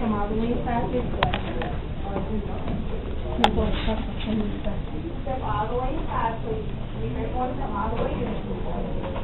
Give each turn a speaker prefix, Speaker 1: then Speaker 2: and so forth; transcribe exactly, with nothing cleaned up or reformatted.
Speaker 1: come all the way inside this way. You go across the fence. Step all the way inside, please. You're going to come all the way in.